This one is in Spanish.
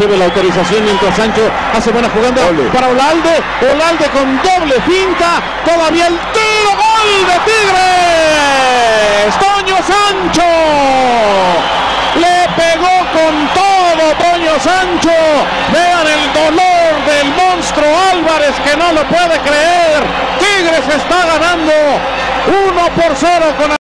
recibe la autorización mientras Sancho hace buena jugada para Olalde. Olalde con doble finta. Todavía el tiro. ¡Gol de Tigres! Toño Sancho. Le pegó con todo Toño Sancho. Vean el dolor del monstruo Álvarez, que no lo puede creer. Tigres está ganando 1-0 con